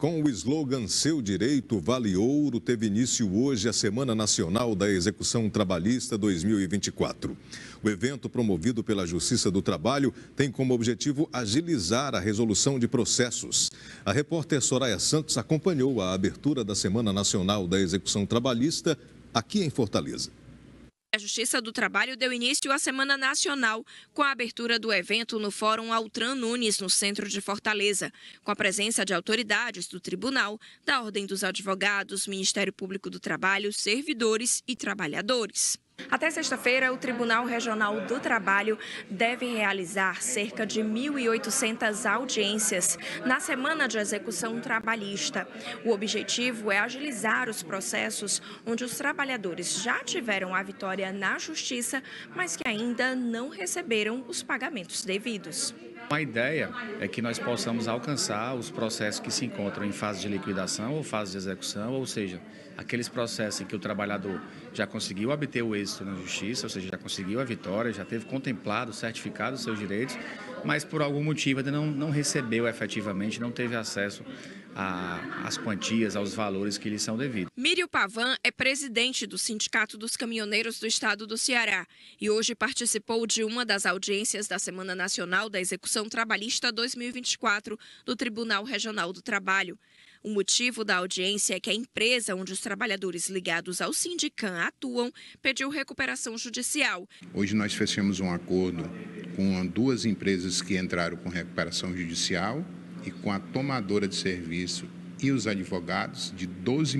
Com o slogan Seu Direito Vale Ouro, teve início hoje a Semana Nacional da Execução Trabalhista 2024. O evento, promovido pela Justiça do Trabalho, tem como objetivo agilizar a resolução de processos. A repórter Soraya Santos acompanhou a abertura da Semana Nacional da Execução Trabalhista aqui em Fortaleza. A Justiça do Trabalho deu início à Semana Nacional com a abertura do evento no Fórum Altran Nunes, no centro de Fortaleza, com a presença de autoridades do Tribunal, da Ordem dos Advogados, Ministério Público do Trabalho, servidores e trabalhadores. Até sexta-feira, o Tribunal Regional do Trabalho deve realizar cerca de 1.800 audiências na Semana de Execução Trabalhista. O objetivo é agilizar os processos onde os trabalhadores já tiveram a vitória na Justiça, mas que ainda não receberam os pagamentos devidos. A ideia é que nós possamos alcançar os processos que se encontram em fase de liquidação ou fase de execução, ou seja, aqueles processos em que o trabalhador já conseguiu obter o êxito na justiça, ou seja, já conseguiu a vitória, já teve contemplado, certificado os seus direitos, mas por algum motivo ainda não recebeu efetivamente, não teve acesso às quantias, aos valores que lhe são devidos. Mírio Pavan é presidente do Sindicato dos Caminhoneiros do Estado do Ceará e hoje participou de uma das audiências da Semana Nacional da Execução Trabalhista 2024 do Tribunal Regional do Trabalho. O motivo da audiência é que a empresa onde os trabalhadores ligados ao Sindicam atuam pediu recuperação judicial. Hoje nós fechamos um acordo com duas empresas que entraram com recuperação judicial e com a tomadora de serviço e os advogados de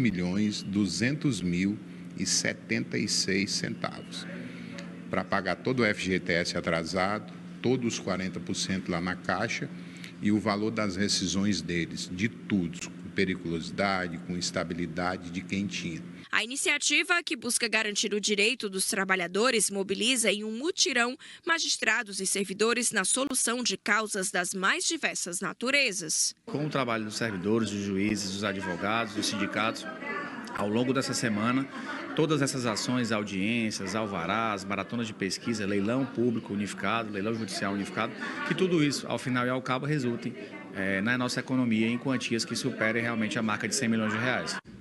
12.200.076 para pagar todo o FGTS atrasado, todos os 40% lá na Caixa e o valor das rescisões deles, de tudo, com periculosidade, com estabilidade de quem tinha. A iniciativa, que busca garantir o direito dos trabalhadores, mobiliza em um mutirão magistrados e servidores na solução de causas das mais diversas naturezas. Com o trabalho dos servidores, dos juízes, dos advogados, dos sindicatos, ao longo dessa semana, todas essas ações, audiências, alvarás, maratonas de pesquisa, leilão público unificado, leilão judicial unificado, que tudo isso, ao final e ao cabo, resulte na nossa economia em quantias que superem realmente a marca de 100 milhões de reais.